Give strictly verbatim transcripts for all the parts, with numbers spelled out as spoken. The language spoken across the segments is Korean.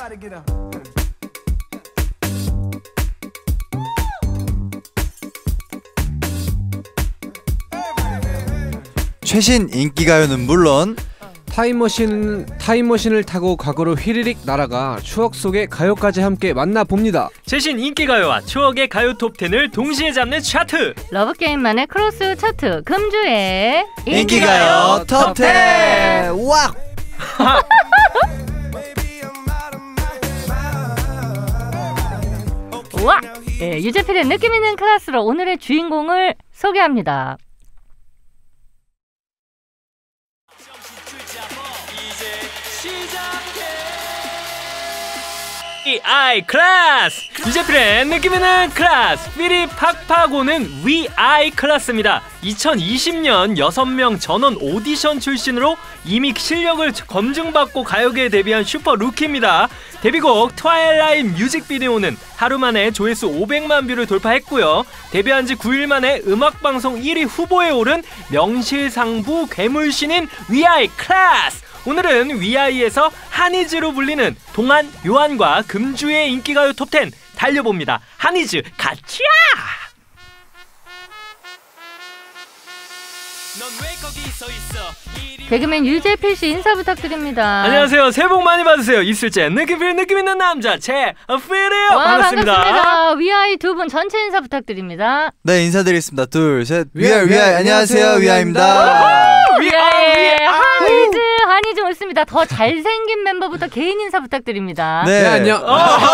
최신 인기가요는 물론 타임머신, 타임머신을 타고 과거로 휘리릭 날아가 추억 속의 가요까지 함께 만나봅니다. 최신 인기가요와 추억의 가요 톱텐을 동시에 잡는 차트, 러브게임만의 크로스 차트, 금주의 인기가요 톱텐. 와! 와! 네, 유재필의 느낌있는 클래스로 오늘의 주인공을 소개합니다. 위아이 클래스! 유재필의 느낌있는 클래스! 삐리 팍팍 오는 위아이 클래스입니다. 이천이십 년 여섯 명 전원 오디션 출신으로 이미 실력을 검증받고 가요계에 데뷔한 슈퍼 루키입니다. 데뷔곡 트와일라이트 뮤직비디오는 하루 만에 조회수 오백만 뷰를 돌파했고요. 데뷔한 지 구 일 만에 음악방송 일 위 후보에 오른 명실상부 괴물신인 위아이 클래스! 오늘은 위아이에서 한이즈로 불리는 동안, 요한과 금주의 인기가요 톱텐 달려봅니다. 한이즈 가자! 개그맨 유재필 씨 인사 부탁드립니다. 안녕하세요. 새해 복 많이 받으세요. 있을지 느낌필 느낌 있는 남자 제필이요. 반갑습니다. 반갑습니다. 위아이 두 분 전체 인사 부탁드립니다. 네, 인사드리겠습니다. 둘, 셋. 위아이, 위아이. 안녕하세요. 위아이입니다. 위아이 한이즈 한이즈 옳습니다. 더 잘생긴 멤버부터 개인 인사 부탁드립니다. 네, 네 안녕.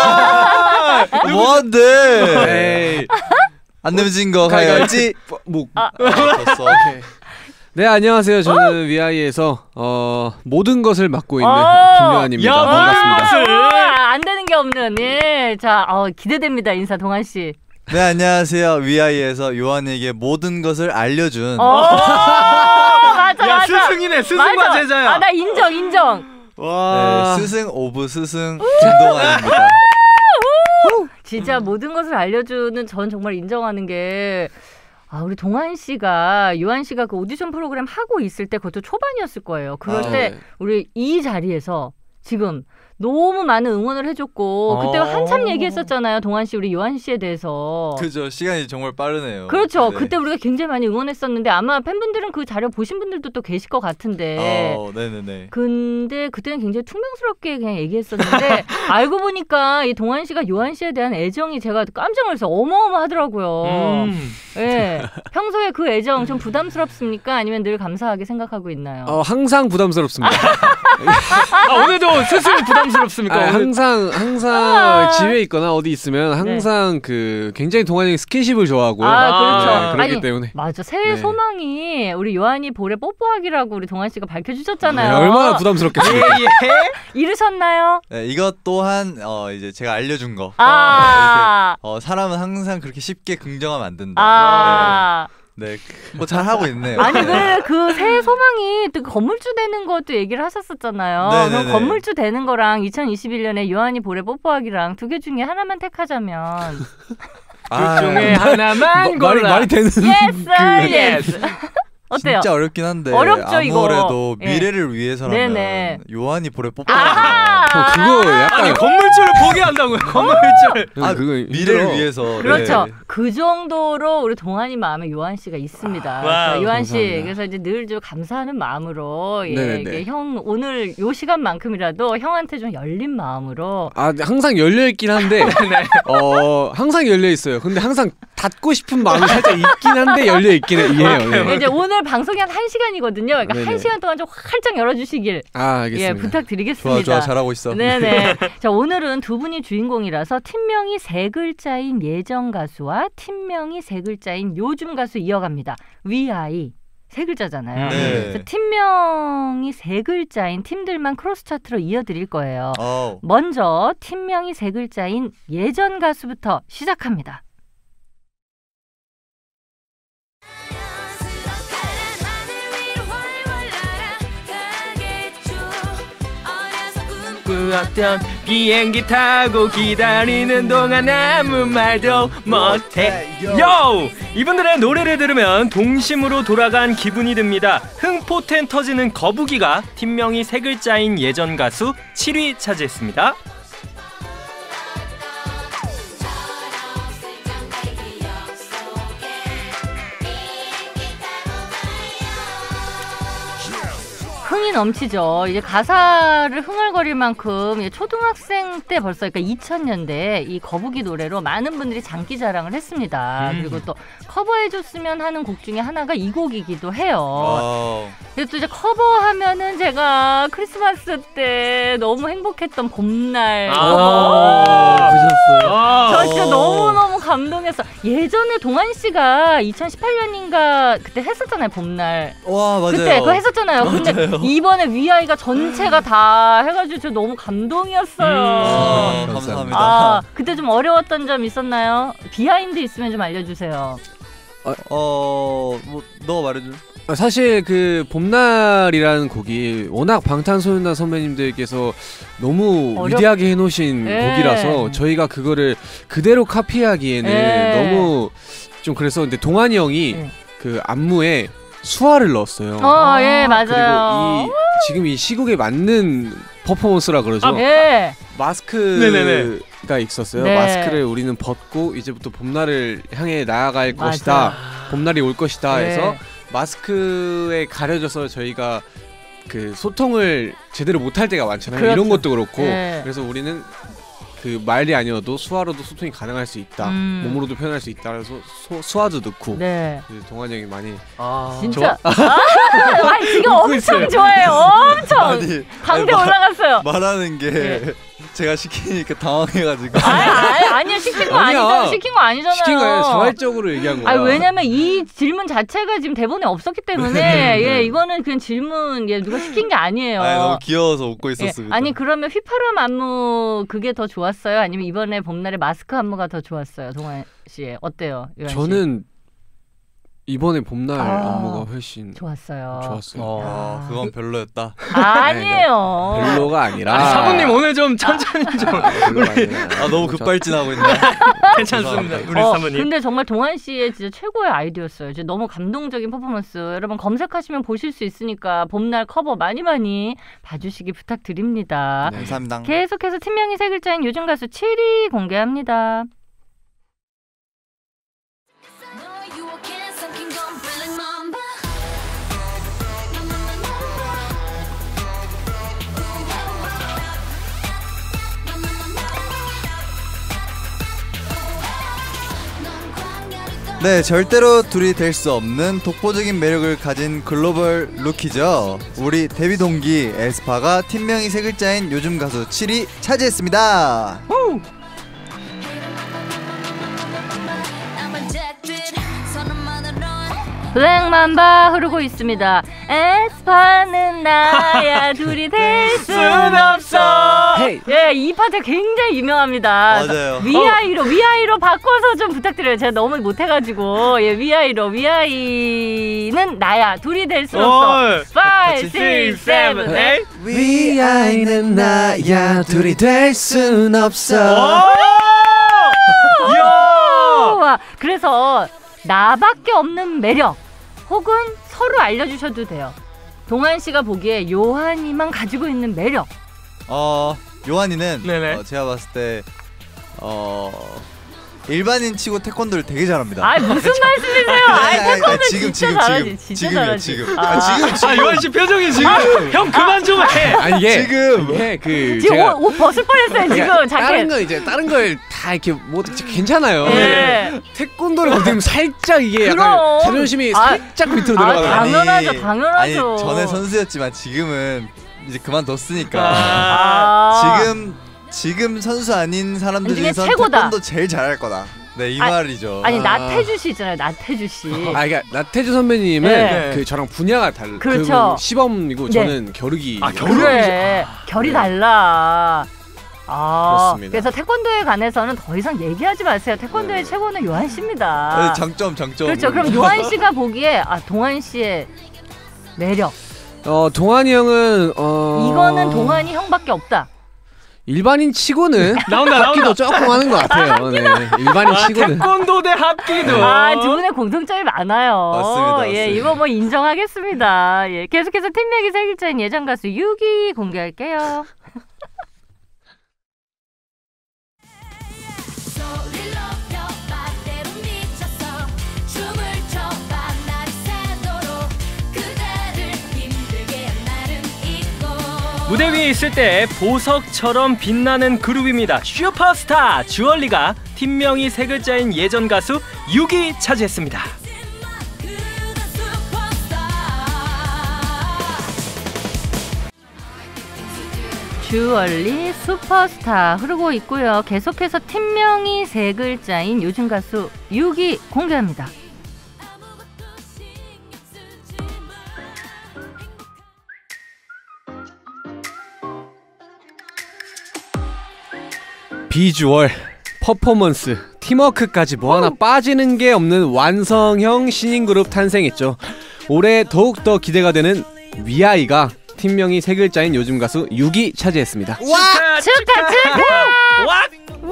뭔데? 안 내면 거 가야지. 뭐 아, 됐어. 네 안녕하세요. 저는 위아이에서 어, 모든 것을 맡고 있는 김요한입니다. 야, 반갑습니다. 안 되는 게 없는 예, 자 어, 기대됩니다. 인사 동환 씨. 네, 안녕하세요. 위아이에서 요한에게 모든 것을 알려준. 어, 맞아 야, 맞아. 스승이네. 스승과 맞아. 제자야. 아, 나 인정 인정. 와. 네, 스승 오브 스승 김동환입니다. 진짜 모든 것을 알려주는 전 정말 인정하는 게 아, 우리 동환 씨가 요한 씨가 그 오디션 프로그램 하고 있을 때 그것도 초반이었을 거예요. 그럴 아, 때 네. 우리 이 자리에서 지금 너무 많은 응원을 해줬고 그때 어. 한참 얘기했었잖아요. 동환 씨 우리 요한 씨에 대해서. 그죠. 시간이 정말 빠르네요. 그렇죠. 네. 그때 우리가 굉장히 많이 응원했었는데 아마 팬분들은 그 자료 보신 분들도 또 계실 것 같은데. 어, 네네네. 근데 그때는 굉장히 퉁명스럽게 그냥 얘기했었는데 알고 보니까 이 동환 씨가 요한 씨에 대한 애정이 제가 깜짝 놀라서 어마어마하더라고요. 음. 예. 평소에 그 애정 좀 부담스럽습니까? 아니면 늘 감사하게 생각하고 있나요? 어, 항상 부담스럽습니다. 아, 오늘도 스승 부담스럽습니까? 아, 오늘? 항상 항상 아. 집에 있거나 어디 있으면 항상 그 굉장히 동환이 스킨십을 좋아하고요. 아, 그렇죠. 네, 그렇기 아니, 때문에 맞아. 새해 네. 소망이 우리 요한이 볼에 뽀뽀하기라고 우리 동환 씨가 밝혀주셨잖아요. 네, 얼마나 부담스럽겠습니까? 예, 예. 이르셨나요? 네, 이것 또한 어, 이제 제가 알려준 거. 아. 어, 어, 사람은 항상 그렇게 쉽게 긍정하면 안 된다. 아. 네, 뭐 잘 하고 있네요. 아니 네. 그래 그 새해 소망이 또 건물주 되는 것도 얘기를 하셨었잖아요. 네네네. 그럼 건물주 되는 거랑 이천이십일 년에 요한이 볼에 뽀뽀하기랑 두 개 중에 하나만 택하자면 아, 둘 중에 하나만 뭐, 말이 골라. 말이 되는 yes, 그, yes. 어때요? 진짜 어렵긴 한데 어렵죠, 이거. 아무래도 예. 미래를 위해서라면 네네. 요한이 볼에 아하! 뽀뽀하는 어, 그거 약간 아니, 건물주를 보게 한다고요. 건물주를. 아, 그거 미래를 힘들어. 위해서. 그렇죠. 네. 그 정도로 우리 동환이 마음에 요한 씨가 있습니다. 와우, 그래서 요한 씨, 감사합니다. 그래서 이제 늘 좀 감사하는 마음으로 예, 네네네. 이게 형 오늘 요 시간만큼이라도 형한테 좀 열린 마음으로. 아 항상 열려 있긴 한데 네. 어 항상 열려 있어요. 근데 항상 닫고 싶은 마음이 살짝 있긴 한데 열려 있긴 해요. 네. 이제 오늘 방송이 한 한 시간이거든요. 그러니까 네네. 한 시간 동안 좀 활짝 열어주시길 아 예 알겠습니다. 부탁드리겠습니다. 좋아 좋아 잘하고 있어. 네네. 자 오늘은 두 분이 주인공이라서 팀명이 세 글자인 예전 가수와 팀명이 세 글자인 요즘 가수 이어갑니다. 위아이 세 글자잖아요. 네. 그래서 팀명이 세 글자인 팀들만 크로스 차트로 이어드릴 거예요. 어. 먼저 팀명이 세 글자인 예전 가수부터 시작합니다. 꾸었던 비행기 타고 기다리는 동안 아무 말도 못해. 요! 이분들의 노래를 들으면 동심으로 돌아간 기분이 듭니다. 흥포텐 터지는 거북이가 팀명이 세 글자인 예전 가수 칠 위 차지했습니다. 넘치죠. 이제 가사를 흥얼거릴 만큼 초등학생 때 벌써 그러니까 이천 년대 이 거북이 노래로 많은 분들이 장기 자랑을 했습니다. 음. 그리고 또 커버해줬으면 하는 곡 중에 하나가 이 곡이기도 해요. 와우. 그래서 또 이제 커버하면은 제가 크리스마스 때 너무 행복했던 봄날 아, 보셨어요? 아, 저 진짜 너무너무 감동했어. 예전에 동환 씨가 이천십팔 년인가 그때 했었잖아요, 봄날. 와, 맞아요. 그때 그거 했었잖아요. 맞아요. 근데 이번에 위아이가 전체가 다 해가지고 저 너무 감동이었어요. 아, 음, 감사합니다. 아, 그때 좀 어려웠던 점 있었나요? 비하인드 있으면 좀 알려주세요. 어, 뭐 너가 말해줘. 사실 그 봄날이라는 곡이 워낙 방탄소년단 선배님들께서 너무 어렵... 위대하게 해놓으신 네. 곡이라서 저희가 그거를 그대로 카피하기에는 네. 너무 좀 그래서 근데 동환이 형이 네. 그 안무에 수화를 넣었어요. 어, 예, 맞아요. 그리고 이 지금 이 시국에 맞는 퍼포먼스라 그러죠. 아, 예. 마스크가 있었어요. 네. 마스크를 우리는 벗고 이제부터 봄날을 향해 나아갈 맞아. 것이다. 봄날이 올 것이다 네. 해서 마스크에 가려져서 저희가 그 소통을 제대로 못할 때가 많잖아요. 그렇죠. 이런 것도 그렇고 네. 그래서 우리는 그 말이 아니어도 수화로도 소통이 가능할 수 있다. 음. 몸으로도 표현할 수 있다. 그래서 소, 수화도 넣고 네. 동환이 형이 많이 아, 진짜. 아, 아, 지금 엄청 있어요. 좋아해요. 엄청. 아니, 광대 아니, 올라갔어요. 말하는 게 예. 제가 시키니까 당황해가지고. 아니, 아니, 아니요. 시킨 거 아니야. 아니잖아요. 시킨 거 아니잖아요. 시킨 거예요. 자발적으로 얘기한 거야. 아니, 왜냐면 이 질문 자체가 지금 대본에 없었기 때문에 예, 이거는 그냥 질문 예, 누가 시킨 게 아니에요. 아니, 너무 귀여워서 웃고 예, 있었습니다. 아니 그러면 휘파람 안무 그게 더 좋았어요? 아니면 이번에 봄날의 마스크 안무가 더 좋았어요? 동환 씨 어때요? 유한 씨? 저는 이번에 봄날 아, 안무가 훨씬 좋았어요. 좋았어요. 어, 야. 그건 별로였다. 아니에요. 별로가 아니라 아니, 사부님 오늘 좀 천천히 좀 별로가 아니라 아, 너무 급발진하고 있네. 괜찮습니다. 우리 어, 사부님. 근데 정말 동환 씨의 진짜 최고의 아이디어였어요. 진짜 너무 감동적인 퍼포먼스. 여러분 검색하시면 보실 수 있으니까 봄날 커버 많이 많이 봐주시기 부탁드립니다. 네. 감사합니다. 계속해서 팀명이 세 글자인 요즘 가수 칠 위 공개합니다. 네, 절대로 둘이 될 수 없는 독보적인 매력을 가진 글로벌 루키죠. 우리 데뷔 동기 에스파가 팀명이 세 글자인 요즘 가수 칠 위 차지했습니다. 블랙맘바 흐르고 있습니다. 에스파는 나야 둘이 될 순 없어. 헤이. 예, 이 파트 굉장히 유명합니다. 맞아요. 위아이로 위아이로 바꿔서 좀 부탁드려요. 제가 너무 못해가지고 예, 위아이로 위아이는 나야 둘이 될 수 없어. five, six, seven, eight. 위아이는 나야 둘이 될 순 없어. 우와, 그래서 나밖에 없는 매력 혹은 서로 알려주셔도 돼요. 동환 씨가 보기에 요한이만 가지고 있는 매력. 어, 요한이는 네네. 어, 제가 봤을 때 어, 일반인 치고 태권도를 되게 잘합니다. 아 무슨 말씀이세요? 아 태권도 지금 진짜 지금 잘하지. 지금 진짜 지금이요 잘하지. 지금. 아, 아, 지금 지금. 아, 요한 씨 표정이 지금 형 그만 좀 해. 아니 이게 지금. 이게 그 지금 제가 옷, 옷 벗을 뻔했어요 지금 다른 자켓. 거 이제 다른 걸 다 이렇게 뭐 괜찮아요. 네. 태권도를 건드리면 살짝 이게 그럼. 약간 자존심이 아, 살짝 밑으로 아, 내려가요. 당연하죠, 아니, 당연하죠. 아니 전에 선수였지만 지금은 이제 그만뒀으니까. 아. 지금 지금 선수 아닌 사람들 이 중에 중에서 최고다. 태권도 제일 잘할 거다. 네, 이 아, 말이죠. 아니 아. 나태주 씨 있잖아요, 나태주 씨. 아, 그러니까 나태주 선배님은 네. 그 저랑 분야가 달라. 그렇죠. 그 시범이고 네. 저는 겨루기. 아, 겨루기. 그래, 결이 네. 달라. 아, 그렇습니다. 그래서 태권도에 관해서는 더 이상 얘기하지 마세요. 태권도의 네. 최고는 요한 씨입니다. 네, 장점 장점. 그렇죠. 그럼 요한 씨가 보기에 아 동환 씨의 매력 어 동환이 형은 어 이거는 동환이 형밖에 없다. 일반인 치고는 나온다 합기도 나온다. 조금 하는 것 같아요. 네. 일반인 아, 치고는. 태권도 대 합기도. 아, 두 분의 공통점이 많아요. 맞습니다, 맞습니다. 예, 이거 뭐 인정하겠습니다. 예, 계속해서 팀명이 세 글자인 예전 가수 육 위 공개할게요. 무대 위에 있을 때 보석처럼 빛나는 그룹입니다. 슈퍼스타 주얼리가 팀명이 세 글자인 예전 가수 육 위 차지했습니다. 주얼리 슈퍼스타 흐르고 있고요. 계속해서 팀명이 세 글자인 요즘 가수 육 위 공개합니다. 비주얼, 퍼포먼스, 팀워크까지 뭐 하나 빠지는 게 없는 완성형 신인 그룹 탄생했죠. 올해 더욱더 기대가 되는 위아이가 팀명이 세 글자인 요즘 가수 육 위 차지했습니다. 축하 축하 축하! 와!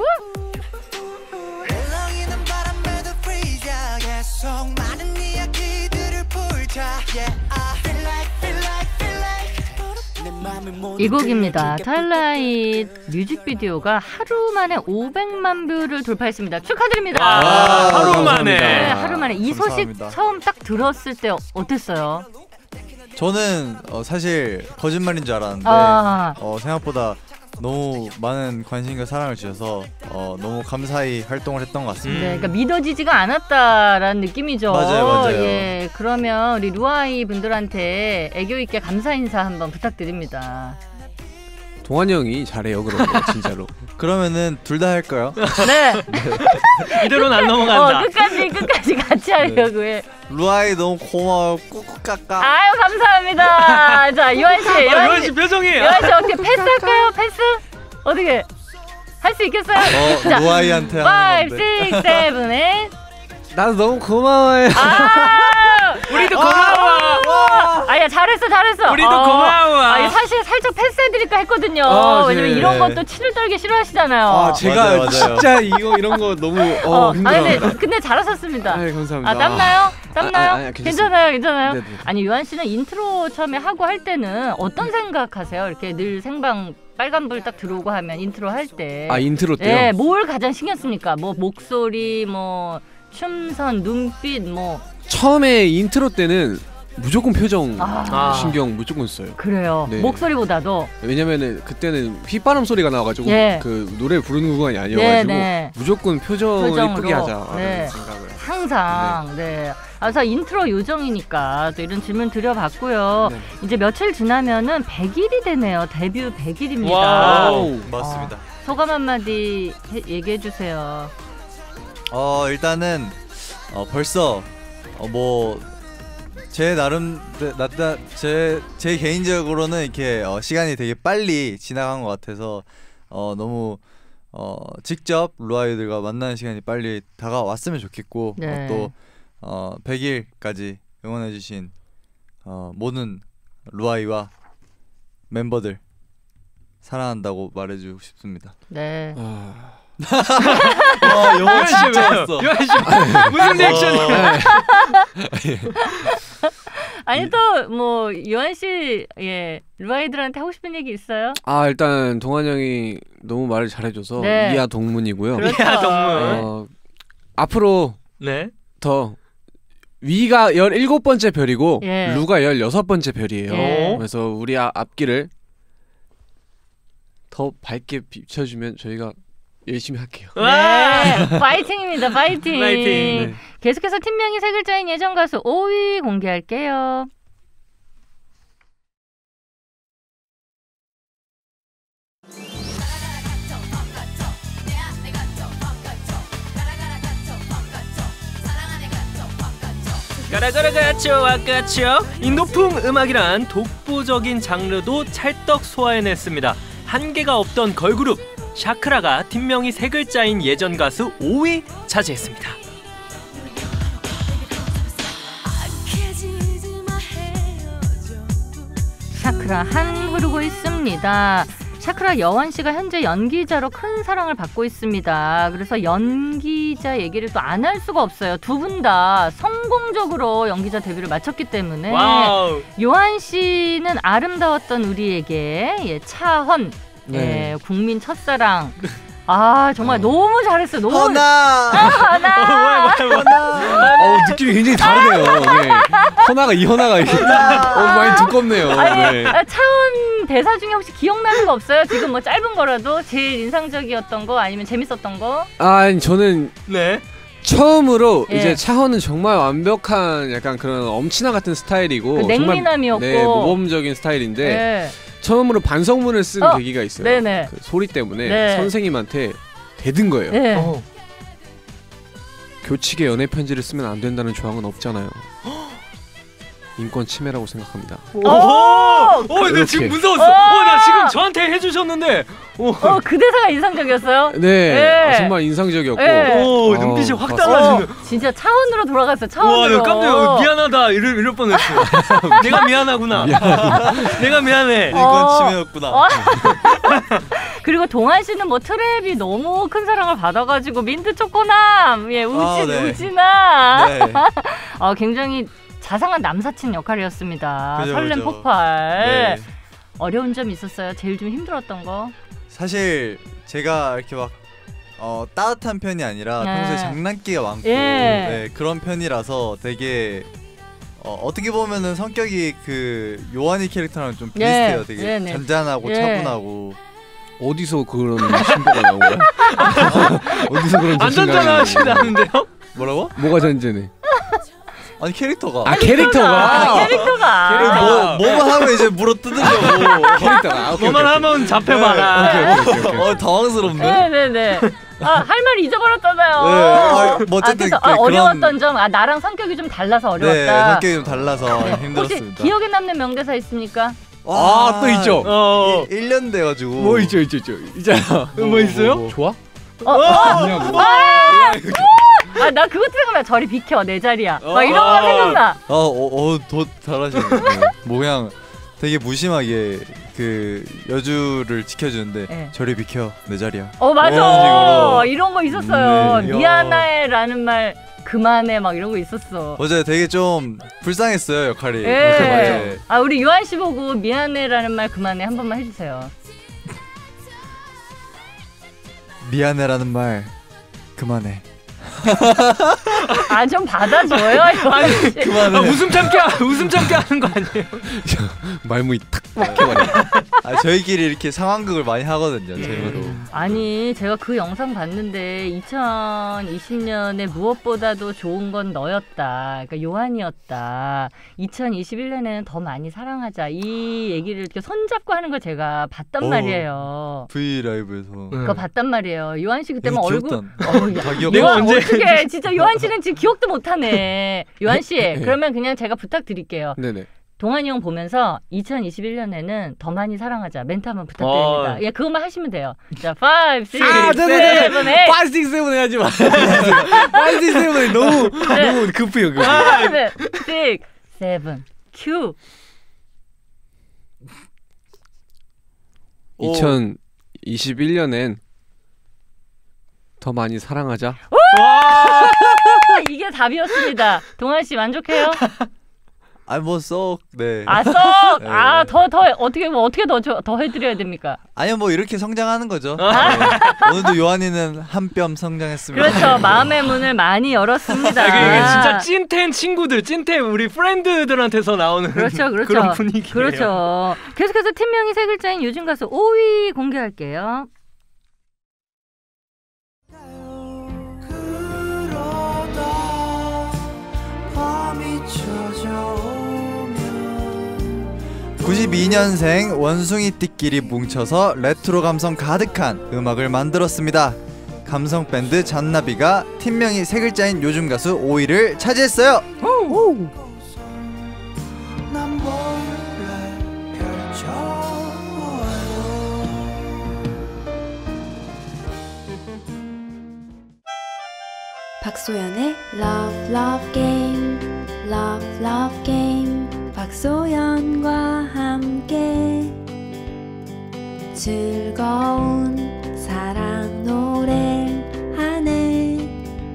이 곡입니다. 타일라이트 뮤직비디오가 하루 만에 오백만 뷰를 돌파했습니다. 축하드립니다. 아, 하루 만에. 네, 하루 만에 이 소식 감사합니다. 처음 딱 들었을 때 어땠어요? 저는 어, 사실 거짓말인 줄 알았는데 아. 어, 생각보다 너무 많은 관심과 사랑을 주셔서 어, 너무 감사히 활동을 했던 것 같습니다. 네, 그러니까 믿어지지가 않았다라는 느낌이죠. 맞아요, 맞아요. 예, 그러면 우리 루아이 분들한테 애교 있게 감사 인사 한번 부탁드립니다. 동환이 형이 잘해요, 그런 거 진짜로. 그러면은 둘 다 할까요? 네, 이대로는 안 넘어간다. 어, 끝까지 끝까지 같이 하려고 해. 루아이 너무 고마워. 꾹꾹까까. 아유 감사합니다. 자 유한 씨, 아, 유한 유한 씨, 씨 표정이. 유한 씨 어떻게 패스할까요? 패스? 어떻게 할 수 있겠어요? 어, 루아이한테 하는 오, 건데. 육, 칠, 칠, 나도 너무 고마워요. 아, 우리도 고마워. 아야 잘했어 잘했어. 우리도 어, 고마워. 아니 사실 살짝 패스해드릴까 했거든요. 아, 왜냐면 네. 이런 것도 치를 떨기 싫어하시잖아요. 아, 제가 맞아요, 맞아요. 진짜 이거 이런 거 너무 어, 어, 힘들어. 아니 근데, 근데 잘하셨습니다. 아이, 감사합니다. 아 땀나요? 땀나요? 아, 아, 아, 괜찮습니다. 괜찮아요, 괜찮아요. 네네. 아니 유한 씨는 인트로 처음에 하고 할 때는 어떤 생각하세요? 이렇게 늘 생방 빨간불 딱 들어오고 하면 인트로 할 때. 아, 인트로 때요? 네, 뭘 가장 신경 씁니까? 뭐 목소리, 뭐 춤선, 눈빛, 뭐 처음에 인트로 때는 무조건 표정 아. 신경 무조건 써요. 그래요. 네. 목소리보다도. 왜냐면은 그때는 휘바람 소리가 나와가지고 예. 그 노래 부르는 구간이 아니어가지고 네, 네. 무조건 표정을 표정으로. 이쁘게 하자 네. 생각을. 항상 네. 아, 그래서 인트로 요정이니까 또 이런 질문 드려봤고요. 네. 이제 며칠 지나면은 백 일이 되네요. 데뷔 백 일입니다. 와우. 맞습니다. 소감 한마디 해, 얘기해 주세요. 어 일단은 어, 벌써 어, 뭐 제 나름 나타 제 제 개인적으로는 이렇게 어, 시간이 되게 빨리 지나간 것 같아서 어, 너무 어, 직접 루아이들과 만나는 시간이 빨리 다가왔으면 좋겠고 네. 어, 또 어, 백 일까지 응원해주신 어, 모든 루아이와 멤버들 사랑한다고 말해주고 싶습니다. 네. 아... 와 영어 유한 씨 진짜 왜요? 왔어. 유한 씨 무슨 리액션이야? 아니 또 뭐 유한 씨 예, 루아이들한테 하고 싶은 얘기 있어요? 아 일단 동환 형이 너무 말을 잘해줘서 네. 이하 동문이고요. 그렇죠. 야 동문. 어, 앞으로 네. 더 위가 열일곱 번째 별이고 예. 루가 열여섯 번째 별이에요. 예. 그래서 우리 아, 앞길을 더 밝게 비춰주면 저희가 열심히 할게요. 네, 파이팅입니다. 파이팅. 파이팅. 네. 계속해서 팀명이 세 글자인 예전 가수 오 위 공개할게요. 가라가라가쵸 아까쵸. 인도풍 음악이란 독보적인 장르도 찰떡 소화해냈습니다. 한계가 없던 걸그룹 샤크라가 팀명이 세 글자인 예전 가수 오 위 차지했습니다. 샤크라 한 흐르고 있습니다. 샤크라 여원 씨가 현재 연기자로 큰 사랑을 받고 있습니다. 그래서 연기자 얘기를 또 안 할 수가 없어요. 두 분 다 성공적으로 연기자 데뷔를 마쳤기 때문에 와우. 요한 씨는 아름다웠던 우리에게 예, 차헌 네. 예, 국민 첫사랑 아 정말 너무 잘했어요. 너무 허나 하나 어 느낌이 굉장히 다르네요. 네. 허나가 이 허나가 이게 어, 많이 두껍네요. 아니 네. 아, 차원 나왔던 대사 중에 혹시 기억나는 거 없어요? 지금 뭐 짧은 거라도 제일 인상적이었던 거 아니면 재밌었던 거? 아 저는 네. 처음으로 예. 이제 차헌은 정말 완벽한 약간 그런 엄친아 같은 스타일이고 그 냉미남이었고. 정말, 네, 모범적인 스타일인데 네. 처음으로 반성문을 쓴 어, 계기가 있어요. 네네. 그 소리 때문에 네. 선생님한테 대든 거예요. 네. 어. 교칙에 연애 편지를 쓰면 안 된다는 조항은 없잖아요. 인권 침해라고 생각합니다. 오! 오, 나 이렇게. 지금 무서웠어. 오! 오, 나 지금 저한테 해주셨는데. 오, 어, 그 대사가 인상적이었어요? 네, 예. 아, 정말 인상적이었고. 예. 오, 어, 눈빛이 확 봤어요. 달라지는. 어, 진짜 차원으로 돌아갔어. 와, 차원으로. 나 깜짝이야. 미안하다. 이럴, 이럴 뻔했어. 내가 미안하구나. 내가 미안해. 어. 인권 침해였구나. 어. 그리고 동환 씨는 뭐 트랩이 너무 큰 사랑을 받아가지고 민트 초코남, 예, 우진, 아, 네. 우진아. 네. 어, 굉장히 자상한 남사친 역할이었습니다. 그죠, 설렘 그죠. 폭발. 네. 어려운 점 있었어요? 제일 좀 힘들었던 거? 사실 제가 이렇게 막 어, 따뜻한 편이 아니라 네. 평소에 장난기가 많고 예. 네, 그런 편이라서 되게 어, 어떻게 보면은 성격이 그 요한이 캐릭터랑 좀 비슷해요. 예. 되게 네, 네. 잔잔하고 예. 차분하고. 어디서 그런 신보가 나온 거야? 어디서 그런 안 자신감이 잔잔하시지 나온 거야? 뭐라고? 뭐가 잔잔해? 아니 캐릭터가. 아 캐릭터가. 아, 캐릭터가. 뭐 뭐만 하면 이제 물어 뜯으려고. 캐릭터가. 아, 오케이, 너만 오케이, 하면 잡혀봐라. 오케이, 오케이, 오케이, 오케이. 어 당황스럽네. 네네네. 아, 할 말 잊어버렸잖아요. 네. 아, 뭐 아, 어쨌든 그래서 그- 아, 어려웠던 그런- 점, 아 나랑 성격이 좀 달라서 네, 어려웠다. 성격이 좀 달라서 혹시 힘들었습니다. 기억에 남는 명대사 있습니까? 아, 또 있죠? 어. 일 년 돼가지고. 뭐 있죠, 있죠, 있죠. 있잖아. 뭐 있어요? 뭐. 좋아? 어, 어, 아, 나 그것도 생각나. 저리 비켜, 내 자리야. 막 이런 거 생각나. 어, 어, 어, 더 잘하시네. 뭐 그냥 되게 무심하게 그 여주를 지켜주는데 네. 저리 비켜 내 자리야. 어, 맞아. 그런 식으로. 이런 거 있었어요. 네, 야. 미안해라는 말 그만해 막 이런 거 있었어. 맞아요. 되게 좀 불쌍했어요 역할이. 예. 네. 아, 우리 요한 씨 보고 미안해라는 말 그만해 한 번만 해주세요. 미안해라는 말 그만해. 아, 좀 받아줘요. 요한 씨. 아, 웃음 참기, 웃음 참기 하는 거 아니에요? 말문이 탁 막혀버려. 아, 저희끼리 이렇게 상황극을 많이 하거든요. 재미로. 아니, 제가 그 영상 봤는데 이천이십 년에 무엇보다도 좋은 건 너였다. 그러니까 요한이었다. 이천이십일 년에는 더 많이 사랑하자. 이 얘기를 이렇게 손잡고 하는 걸 제가 봤단 어. 말이에요. V 라이브에서. 그거 봤단 말이에요. 요한 씨 그때 막 이거 얼굴 기억도 어우, 야. 다 기억. 내가 요한 언제- 어떻게 진짜 요한 씨는 지금 기억도 못하네. 요한 씨, 그러면 그냥 제가 부탁드릴게요. 네네. 동환이 형 보면서 이천이십일 년에는 더 많이 사랑하자 멘트 한번 부탁드립니다. 어. 예, 그것만 하시면 돼요. 자, 오, 육, 아, 칠, 네네네. 팔, 팔, 파이팅 세븐 하지 마. 파이팅 세븐 너무 너무 급해요. 급해. 육, 칠, 큐. 이천이십일 년엔 더 많이 사랑하자. 아, 이게 답이었습니다. 동환 씨 만족해요? 아니 뭐썩 네. 아, 썩. 네. 아, 더 더 어떻게 뭐 어떻게 더 더 해드려야 됩니까? 아니요 뭐 이렇게 성장하는 거죠. 아. 네. 오늘도 요한이는 한 뼘 성장했습니다. 그렇죠. 마음의 문을 많이 열었습니다. 아, 이게 진짜 찐텐 친구들, 찐텐 우리 프렌드들한테서 나오는 그렇죠, 그렇죠. 그런 분위기예요. 그렇죠. 계속해서 팀명이 세 글자인 요즘 가수 오 위 공개할게요. 구십이 년생 원숭이띠끼리 뭉쳐서 레트로 감성 가득한 음악을 만들었습니다. 감성 밴드 잔나비가 팀명이 세 글자인 요즘 가수 오 위를 차지했어요. 박소연의 Love Love Game Love Love Game 박소연과 함께 즐거운 사랑 노래하네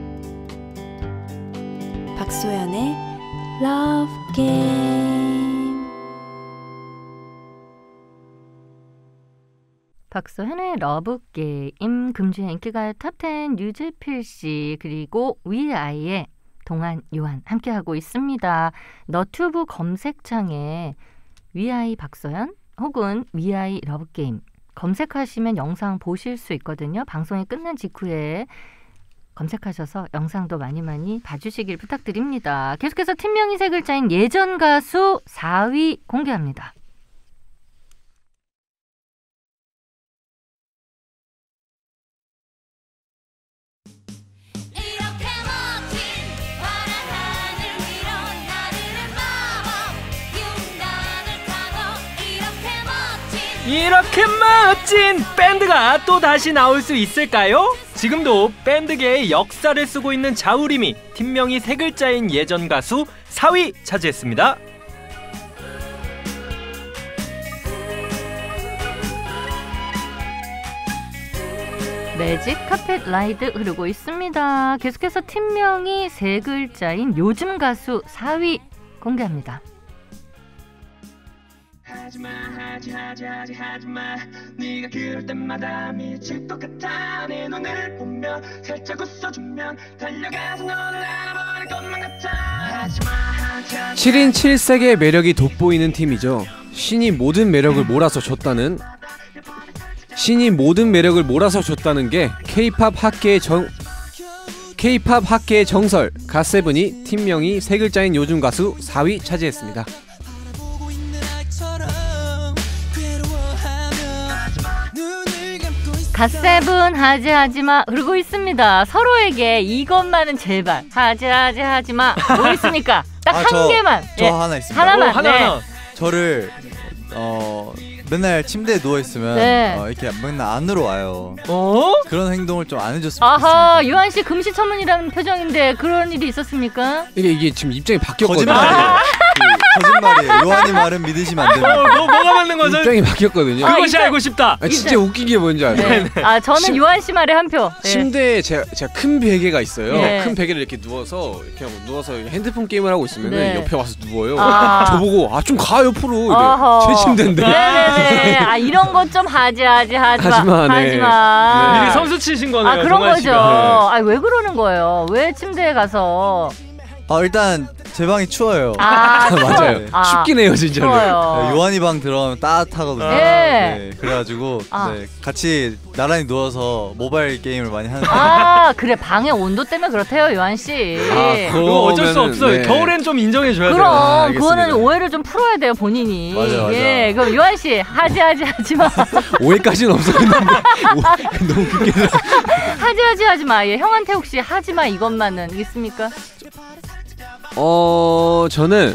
박소연의 Love Game 박소현의 러브게임, 금주의 인기가요 탑텐 유재필 씨, 그리고 위아이의 동안 요한 함께하고 있습니다. 너튜브 검색창에 위아이 박소연, 혹은 위아이 러브게임 검색하시면 영상 보실 수 있거든요. 방송이 끝난 직후에 검색하셔서 영상도 많이 많이 봐주시길 부탁드립니다. 계속해서 팀명이 세 글자인 예전 가수 사 위 공개합니다. 이렇게 멋진 밴드가 또 다시 나올 수 있을까요? 지금도 밴드계의 역사를 쓰고 있는 자우림이 팀명이 세 글자인 예전 가수 사 위 차지했습니다. 매직 카펫 라이드 흐르고 있습니다. 계속해서 팀명이 세 글자인 요즘 가수 사 위 공개합니다. 하지마 하지 하지 하지 하지마 네가 그럴 때마다 미칠 것 같아 내 눈을 보며 살짝 웃어주면 달려가서 너를 알아버릴 것만 같아 하지마 하지 하지 칠 인 칠 색의 매력이 돋보이는 팀이죠. 신이 모든 매력을 몰아서 줬다는 신이 모든 매력을 몰아서 줬다는 게 K-팝 핫계의 정 K-팝 핫계의 정설 갓세븐이 팀명이 세 글자인 요즘 가수 사 위 차지했습니다. 갓세븐 하지 하지마 흐르고 있습니다. 서로에게 이것만은 제발 하지 하지 하지마 뭐 있습니까? 딱 한 아, 저, 개만. 저 예. 하나 있습니다. 하나만. 오, 하나 네. 하나. 저를 어 맨날 침대에 누워 있으면 네. 어, 이렇게 맨날 안으로 와요. 어? 그런 행동을 좀 안 해줬으면 아하, 좋겠습니다. 유한 씨 금시초문이라는 표정인데 그런 일이 있었습니까? 이게 이게 지금 입장이 바뀌었거든요. 거짓말이에요. 그, 거짓말이에요. 요한이 말은 믿으시면 안 어, 됩니다. 뭐, 뭐가 맞는 거죠? 입장이 바뀌었거든요. 아, 그것이 이제- 알고 싶다. 아, 진짜 웃긴 게 뭔지 아세요? 네. 아, 저는 심- 유한 씨 말에 한 표. 네. 침대에 제가, 제가 큰 베개가 있어요. 네. 큰 베개를 이렇게 누워서 이렇게 하고 누워서 핸드폰 게임을 하고 있으면 네. 옆에 와서 누워요. 아. 저보고 아 좀 가 옆으로 이래. 어허. 제 침대인데. 네네네. 아, 이런 것 좀 하지 하지 하지마. 하지마, 네. 하지마. 미리 선수 치신 거네요. 아, 그런 정한 거죠. 씨가. 아, 왜 그러는 거예요? 왜 침대에 가서? 아 일단 제 방이 추워요. 아, 맞아요. 네. 아, 춥긴 해요 진짜로. 추워요. 네, 요한이 방 들어가면 따뜻하거든요. 네. 네, 그래가지고 아. 네, 같이 나란히 누워서 모바일 게임을 많이 하는데 아, 그래. 방의 온도 때문에 그렇대요, 요한 씨. 아, 그거 어쩔 수 그러면은, 없어요. 네. 겨울엔 좀 인정해줘야 돼요. 그럼 아, 알겠습니다. 그거는 오해를 좀 풀어야 돼요, 본인이. 맞아, 맞아. 예, 그럼 요한 씨 하지 하지 하지 마. 오해까지는 없었는데 오- 너무 깊게 들어. 하지 하지 하지 마. 예, 형한테 혹시 하지 마 이것만은 있습니까? 어 저는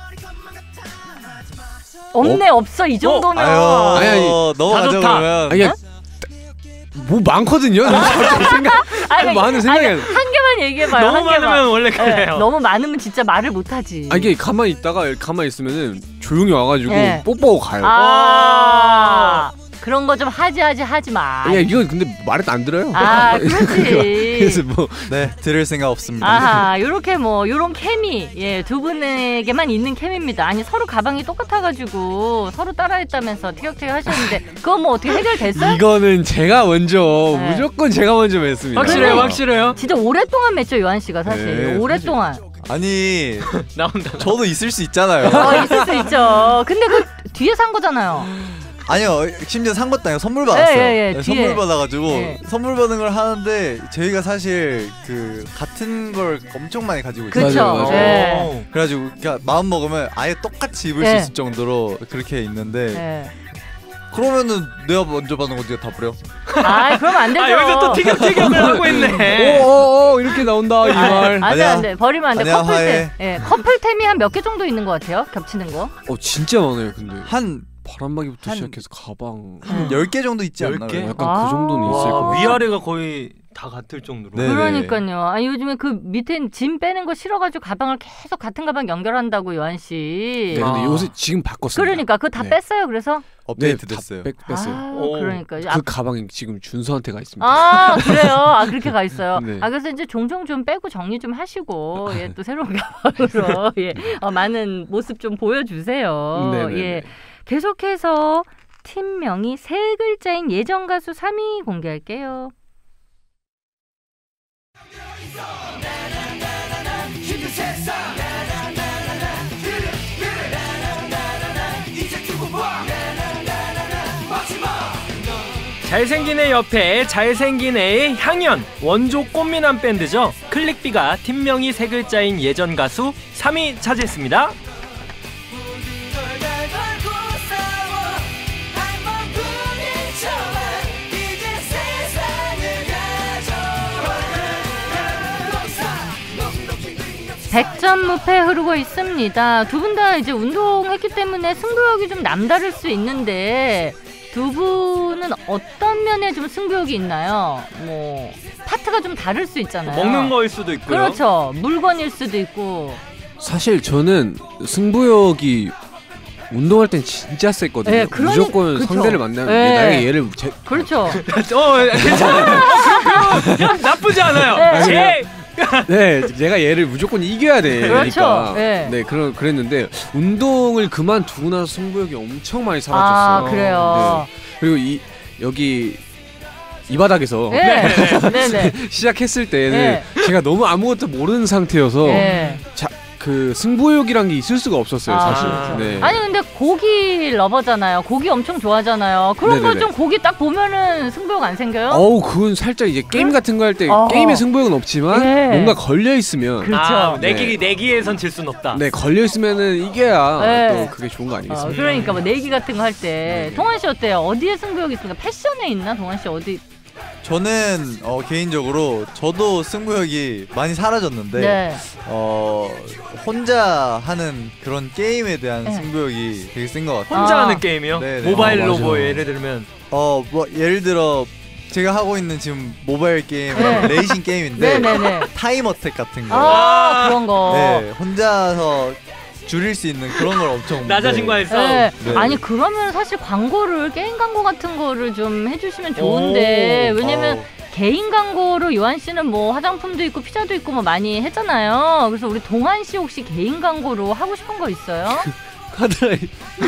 없네, 없어 이 정도면. 아유 아니, 아니, 넘어가죠 다 좋다. 그러면. 아니 뭐 많거든요. 갑자기 생각 아니, 많은 생각이 아니, 안- 한 개만 얘기해봐요. 너무 한 개만. 많으면 원래 예, 그래요. 너무 많으면 진짜 말을 못하지. 아 이게 가만히 있다가 가만히 있으면은 조용히 와가지고 네. 뽀뽀하고 가요. 아, 그런 거 좀 하지 하지 하지 마. 야 이거 근데 말해도 안 들어요. 아, 그렇지. 그래서 뭐 네 들을 생각 없습니다. 아하, 요렇게 뭐 요런 케미, 예, 두 분에게만 있는 케미입니다. 아니 서로 가방이 똑같아가지고 서로 따라했다면서 티격태격 하셨는데 그건 뭐 어떻게 해결됐어요? 이거는 제가 먼저 네. 무조건 제가 먼저 맸습니다. 확실해요, 그래요. 확실해요. 진짜 오랫동안 맺죠, 요한 씨가 사실. 네, 오랫동안. 아니 나온다. 저도 있을 수 있잖아요. 어, 있을 수 있죠. 근데 그 뒤에 산 거잖아요. 아니요 심지어 산 것도 아니고 선물 받았어요. 예, 예, 예, 네, 뒤에. 선물 받아가지고 예. 선물 받은 걸 하는데 저희가 사실 그 같은 걸 엄청 많이 가지고 있어요. 그쵸. 맞아요, 맞아요. 예. 그래가지고 그러니까 마음 먹으면 아예 똑같이 입을 예. 수 있을 정도로 그렇게 있는데 예. 그러면은 내가 먼저 받는 거 네가 다 버려? 아, 그러면 안 되죠. 아, 여기서 또 티격태격을 하고 있네. 오오오 이렇게 나온다 이 말. 안 돼, 아니야. 안 돼. 버리면 안 돼. 아니야, 커플템. 화해. 예, 커플템이 한 몇 개 정도 있는 것 같아요. 겹치는 거. 어 진짜 많아요 근데. 한 바람막이부터 한- 시작해서 가방 음. 열 개 정도 있지 열 않나요? 개? 약간 아. 그 정도는 있을 와, 거예요. 위아래가 거의 다 같을 정도로. 네. 그러니까요. 아, 요즘에 그 밑에 짐 빼는 거 싫어가지고 가방을 계속 같은 가방 연결한다고 요한 씨. 네, 근데 아. 요새 지금 바꿨습니다. 그러니까 그거 다 네. 뺐어요. 그래서. 업데이트 네, 됐어요. 다 뺐, 뺐어요. 아, 오. 그러니까. 그 아, 가방이 지금 준서한테 가 있습니다. 아, 그래요. 아, 그렇게 가 있어요. 네. 아, 그래서 이제 종종 좀 빼고 정리 좀 하시고, 예, 또 새로운 가방으로, 예, 어, 많은 모습 좀 보여주세요. 네네네. 예. 계속해서 팀명이 세 글자인 예전 가수 삼 위 공개할게요. 잘생긴 애 옆에 잘생긴 애의 향연, 원조 꽃미남 밴드죠. 클릭비가 팀명이 세 글자인 예전 가수 삼 위 차지했습니다. 백 점 무패 흐르고 있습니다. 두 분 다 이제 운동했기 때문에 승부욕이 좀 남다를 수 있는데 두 분은 어떤 면에 좀 승부욕이 있나요? 뭐 파트가 좀 다를 수 있잖아요. 먹는 거일 수도 있고요. 그렇죠. 물건일 수도 있고. 사실 저는 승부욕이 운동할 땐 진짜 셌거든요. 네, 그러니, 무조건 그쵸. 상대를 만나면 네. 나에게 얘를 제, 그렇죠. 어, 괜찮아요. 어, 그, 그, 나쁘지 않아요. 네. 제 네, 내가 얘를 무조건 이겨야 돼. 그렇죠. 그러니까. 네. 네, 그런 그랬는데 운동을 그만두고 나서 승부욕이 엄청 많이 아, 사라졌어요. 그래요. 네. 그리고 이 여기 이 바닥에서 네. 네, 네. 시작했을 때는 네. 제가 너무 아무것도 모르는 상태여서 네. 자, 그 승부욕이란 게 있을 수가 없었어요, 아, 사실. 그렇죠. 네. 아니 근데 고기 러버잖아요. 고기 엄청 좋아하잖아요. 그런 거 네네네. 좀 고기 딱 보면은 승부욕 안 생겨요? 어우, 그건 살짝 이제 게임 같은 거 할 때 어. 게임의 승부욕은 없지만 네. 뭔가 걸려 있으면 그렇죠. 아, 네. 내기 내기에선 질 순 없다. 네, 걸려 있으면은 이겨야 네. 또 그게 좋은 거 어, 아니겠습니까? 그러니까 뭐 내기 같은 거 할 때 네. 동환 씨 어때요? 어디에 승부욕이 있습니까? 패션에 있나? 동환 씨 어디? 저는 어, 개인적으로 저도 승부욕이 많이 사라졌는데 네. 어, 혼자 하는 그런 게임에 대한 네. 승부욕이 되게 센 것 같아요. 혼자 아. 하는 게임이요? 네네. 모바일로 어, 맞아. 뭐 예를 들면 어, 뭐 예를 들어 제가 하고 있는 지금 모바일 게임은 네. 레이싱 게임인데 네네네. 타임 어택 같은 거. 아, 그런 거. 네, 혼자서 줄일 수 있는 그런 걸 엄청 나 자신과의 싸움. 네. 네. 아니 그러면 사실 광고를 게임 광고 같은 거를 좀 해주시면 좋은데 오. 왜냐면 아우. 개인 광고로 요한 씨는 뭐 화장품도 있고 피자도 있고 뭐 많이 했잖아요. 그래서 우리 동환 씨 혹시 개인 광고로 하고 싶은 거 있어요? 카드라이.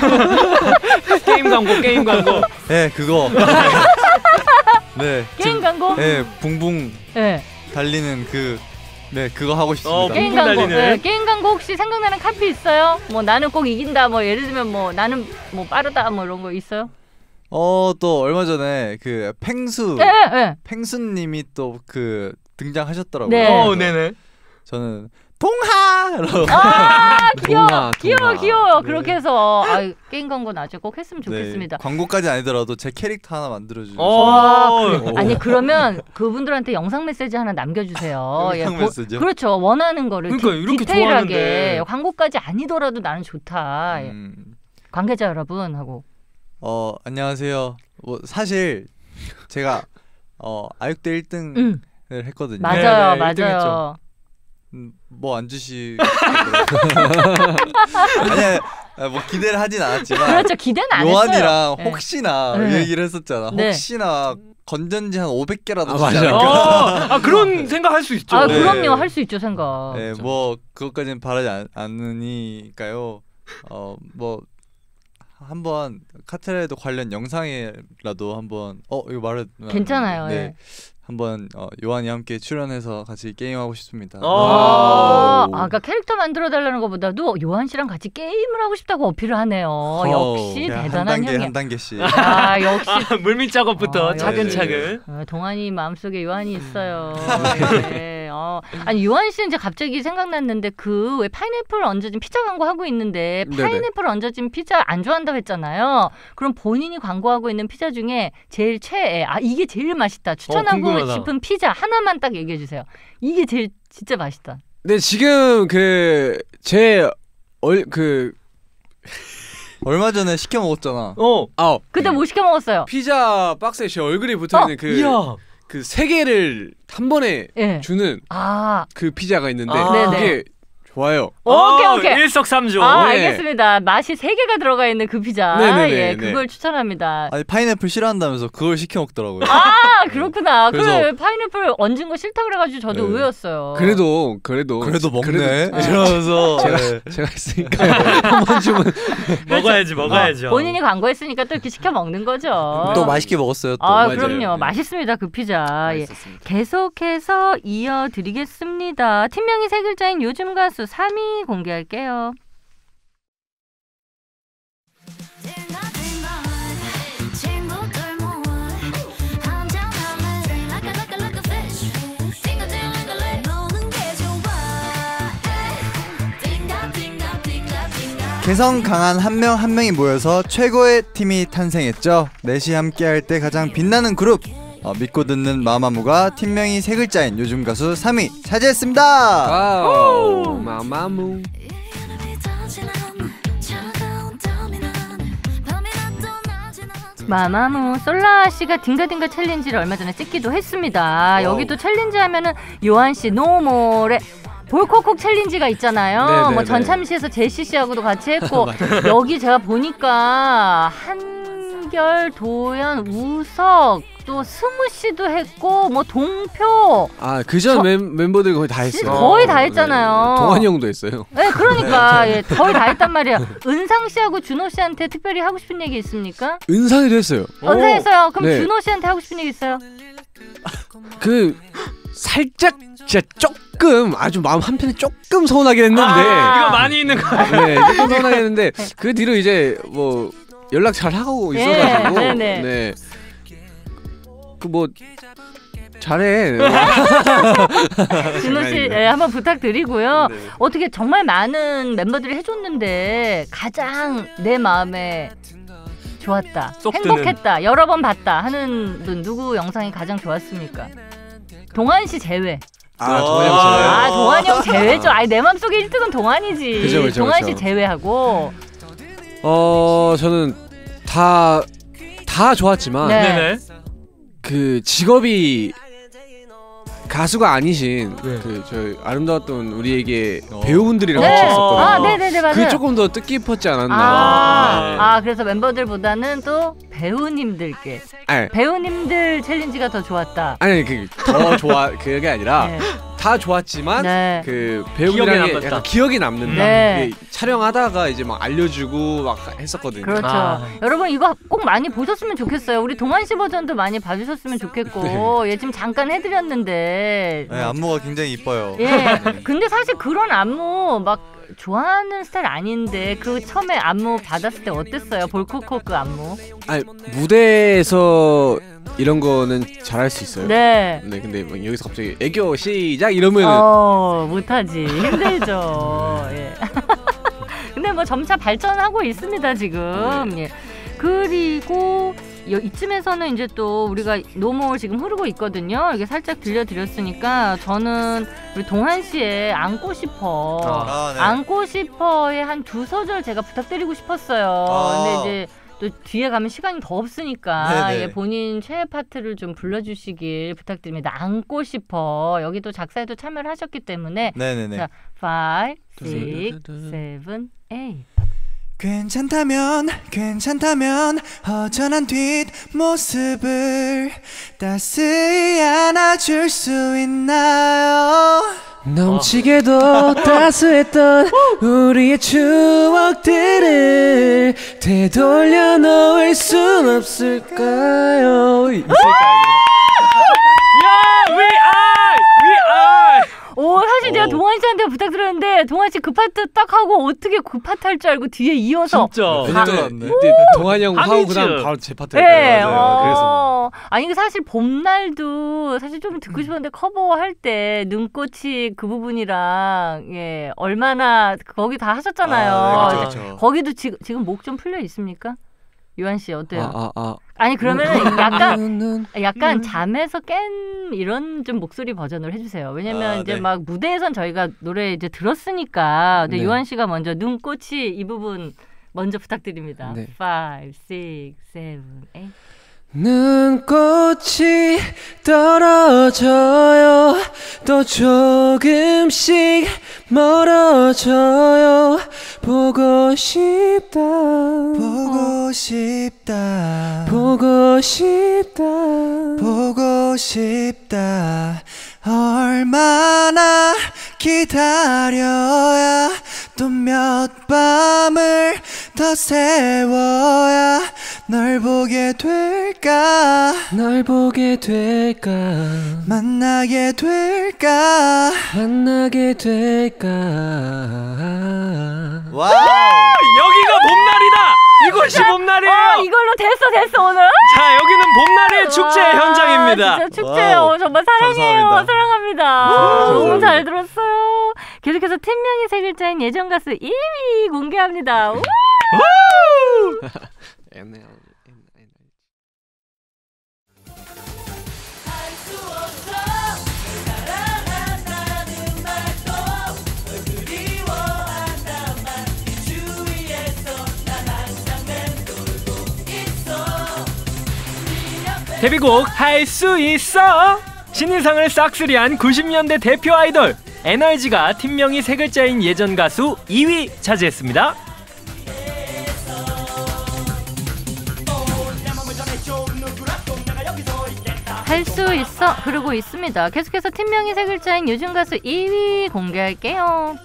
게임 광고, 게임 광고. 네, 그거. 네. 게임 광고? 네, 붕붕 네. 달리는 그 네, 그거 하고 싶습니다. 어, 게임 붕붕 광고. 달리는. 네, 게임 광고 혹시 생각나는 카피 있어요? 뭐 나는 꼭 이긴다. 뭐 예를 들면 뭐 나는 뭐 빠르다. 뭐 이런 거 있어요? 어, 또 얼마 전에 그 팽수 네, 네. 팽수님이 또 그 등장하셨더라고요. 네. 어, 네네. 저는 동하라고. 아 귀여워, 동화, 귀여워, 동화. 귀여워. 네. 그렇게 해서 아, 게임 광고 나중에 꼭 했으면 네, 좋겠습니다. 광고까지 아니더라도 제 캐릭터 하나 만들어 주세요. 어. 오. 아니 그러면 그분들한테 영상 메시지 하나 남겨주세요. 예, 영상 고- 메시지요? 그렇죠. 원하는 거를 그러니까 디, 이렇게 디테일하게 좋아하는데. 광고까지 아니더라도 나는 좋다. 예. 음, 관계자 여러분 하고. 어, 안녕하세요. 뭐 사실 제가 어, 아육대 일 등을 음 했거든요. 맞아요, 네, 일 맞아요. 음, 뭐 안 주시. 아니야, 아, 뭐 기대를 하진 않았지만. 그렇죠. 기대는 안 요한이랑 했어요. 네. 혹시나 네. 얘기를 했었잖아. 네. 혹시나 건전지 한 오백 개라도 아, 주지 맞아요. 어, 않을까. 아 그런 생각 할 수 있죠. 아 네. 그럼요, 할 수 있죠 생각. 네, 뭐 그것까지는 바라지 않, 않으니까요. 어, 뭐 한번 카트라이더 관련 영상이라도 한번 어 이거 말해도 괜찮아요. 네, 예. 한번 어, 요한이 함께 출연해서 같이 게임하고 싶습니다. 어. 아, 오. 아까 캐릭터 만들어 달라는 것보다도 요한 씨랑 같이 게임을 하고 싶다고 어필을 하네요. 어, 역시 그냥 대단한 한 단계 형이야. 한 단계씩. 아 역시 아, 물밑 작업부터 어, 차근차근. 어, 동환이 마음속에 요한이 있어요. 네. 어. 아니 요한 씨는 이제 갑자기 생각났는데 그 왜 파인애플 얹어진 피자 광고 하고 있는데 네네. 파인애플 얹어진 피자 안 좋아한다고 했잖아요. 그럼 본인이 광고하고 있는 피자 중에 제일 최애 아 이게 제일 맛있다 추천하고 궁금하다. 싶은 피자 하나만 딱 얘기해 주세요. 이게 제일 진짜 맛있다. 네, 지금 그 제 얼 그 얼마 전에 시켜 먹었잖아. 어. 아, 그때 뭐 시켜 먹었어요? 피자 박스에 제 얼굴이 붙어 있는 어, 그 이야. 그 세 개를 한 번에 예. 주는 아 그 피자가 있는데 아. 네네. 그게 좋아요. 오케이 어, 오케이. 일석삼조. 아 네. 알겠습니다. 맛이 세 개가 들어가 있는 그 피자. 네네네, 예, 네. 그걸 추천합니다. 아니 파인애플 싫어하다면서 그걸 시켜 먹더라고요. 아 그렇구나. 그래서- 그래 파인애플 얹은 거 싫다 그래가지고 저도 네. 의외였어요. 그래도 그래도 그래도 먹네. 그래도 이러면서 제가 네. 제가 있으니까 한 번 주면 먹어야지, 먹어야죠. 어, 본인이 광고했으니까 또 이렇게 시켜 먹는 거죠. 또 맛있게 먹었어요. 또. 아 맞아요. 그럼요. 네. 맛있습니다 그 피자. 예. 맛있었습니다. 계속해서 이어드리겠습니다. 팀명이 세 글자인 요즘 가수 삼 위 공개할게요. 개성 강한 한 명 한 명이 모여서 최고의 팀이 탄생했죠. 넷이 함께할 때 가장 빛나는 그룹. 어, 믿고 듣는 마마무가 팀명이 세 글자인 요즘 가수 삼 위 차지했습니다. 와우, 마마무. 마마무 솔라 씨가 딩가딩가 챌린지를 얼마 전에 찍기도 했습니다. 여기도 챌린지 하면은 요한 씨 노모의 볼콕콕 챌린지가 있잖아요. 네네네. 뭐 전참시에서 제시 씨하고도 같이 했고 여기 제가 보니까 한결, 도연, 우석 또 승우 씨도 했고 뭐 동표 아, 그전 멤버들 거의 다 했어요. 거의 다 했잖아요. 네, 동환이 형도 했어요. 네, 그러니까 예, 거의 다 했단 말이야. 은상 씨하고 준호 씨한테 특별히 하고 싶은 얘기 있습니까? 은상이도 했어요. 은상 했어요. 그럼 네. 준호 씨한테 하고 싶은 얘기 있어요? 그 살짝 진짜 조금 아주 마음 한편에 조금 서운하긴 했는데 아, 이거 많이 있는 거. 네, 조금 서운하긴 했는데 그 뒤로 이제 뭐 연락 잘 하고 있어가지고 네, 네, 네. 네. 그 뭐 잘해. 준호 씨 예, 한번 부탁드리고요. 네. 어떻게 정말 많은 멤버들이 해줬는데 가장 내 마음에 좋았다, 행복했다, 여러 번 봤다 하는 분 누구 영상이 가장 좋았습니까? 동환 씨 제외. 아, 동환 형 제외. 아, 동환 형 제외죠. 아니, 내 맘속에 일 등은 동환이지. 그죠, 그죠, 동환 씨 그죠. 제외하고. 어, 저는 다 다 좋았지만 네. 네네. 그 직업이 가수가 아니신 네. 그 저희 아름다웠던 우리에게 어. 배우분들이랑 네. 같이 했었거든요. 아, 네네네, 맞아요. 그게 조금 더 뜻깊었지 않았나. 아, 네. 아, 그래서 멤버들보다는 또 배우님들께. 아니, 배우님들 챌린지가 더 좋았다. 아니 그더 좋아 그게 아니라 네. 다 좋았지만 네. 그 기억에 배우들이 남았다. 약간 기억에 남는다. 네. 이게 촬영하다가 이제 막 알려주고 막 했었거든요. 그렇죠. 아. 여러분 이거 꼭 많이 보셨으면 좋겠어요. 우리 동환 씨 버전도 많이 봐주셨으면 좋겠고. 예, 지금 잠깐 해드렸는데. 네, 안무가 굉장히 이뻐요. 예. 근데 사실 그런 안무 막 좋아하는 스타일 아닌데 그 처음에 안무 받았을 때 어땠어요? 볼코코 그 안무? 아니 무대에서 이런 거는 잘할 수 있어요. 네. 네, 근데 막 여기서 갑자기 애교 시작 이러면 어, 못하지. 힘들죠. 예. 근데 뭐 점차 발전하고 있습니다 지금. 예. 그리고 여, 이쯤에서는 이제 또 우리가 노모 지금 흐르고 있거든요. 이게 살짝 들려드렸으니까 저는 우리 동한 씨의 안고 싶어, 아, 네. 안고 싶어의 한 두 소절 제가 부탁드리고 싶었어요. 아. 근데 이제 또 뒤에 가면 시간이 더 없으니까 네네. 예, 본인 최애 파트를 좀 불러주시길 부탁드립니다. 안고 싶어. 여기도 작사에도 참여를 하셨기 때문에 네네네. 자, five, six, seven, eight. 괜찮다면 괜찮다면 허전한 뒷모습을 따스히 안아줄 수 있나요? 넘치게도 따스했던 우리의 추억들을 되돌려 놓을 순 없을까요? 야, we are, we are. 오, 사실 제가 오. 동환 씨한테 부탁드렸는데 동환 씨 그 파트 딱 하고 어떻게 그 파트 할 줄 알고 뒤에 이어서 진짜. 왜냐면 이제 동환이 형 하고 아미즈. 그다음 바로 제 파트 네, 했어요. 맞아요. 어. 그래서 아니 이게 사실 봄날도 사실 좀 듣고 싶었는데 커버할 때 눈꽃이 그 부분이랑 예 얼마나 거기 다 하셨잖아요. 아, 네, 아, 그쵸, 그쵸. 거기도 지금 지금 목 좀 풀려 있습니까? 요한 씨 어때요? 아, 아, 아. 아니 그러면 약간 눈, 약간 음. 잠에서 깬 이런 좀 목소리 버전을 해주세요. 왜냐면 아, 이제 네. 막 무대에선 저희가 노래 이제 들었으니까. 근데 네. 요한 씨가 먼저 눈꽃이 이 부분 먼저 부탁드립니다. 네. five, six, seven, eight. 눈꽃이 떨어져요 또 조금씩 멀어져요 보고 싶다 보고 싶다 보고 싶다 보고 싶다 얼마나 기다려야 또 몇 밤을 더 세워야 널 보게 될까 널 보게 될까 만나게 될까 만나게 될까 와우 여기가 봄날이다. 이곳이 봄날이에요. 아 이걸로 됐어 됐어 오늘. 자, 여기는 봄날의 축제 와, 현장입니다. 진짜 축제요. 와우. 정말 사랑해요. 감사합니다. 사랑합니다. 와, 너무 감사합니다. 잘 들었어요. 계속해서 팀명이 세 글자인 예전 가수 일 위 공개합니다. 우! 데뷔곡 할 수 있어. 신인상을 싹쓸이한 구십 년대 대표 아이돌 에너지가 팀명이 세 글자인 예전 가수 이 위 차지했습니다. 할 수 있어 그러고 있습니다. 계속해서 팀명이 세 글자인 요즘 가수 이 위 공개할게요.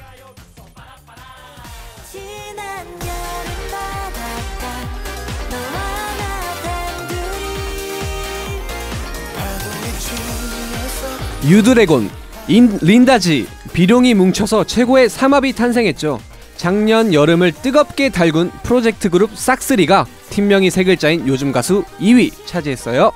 유드래곤, 인, 린다지, 비룡이 뭉쳐서 최고의 삼합이 탄생했죠. 작년 여름을 뜨겁게 달군 프로젝트 그룹 싹쓰리가 팀명이 세 글자인 요즘 가수 이 위 차지했어요.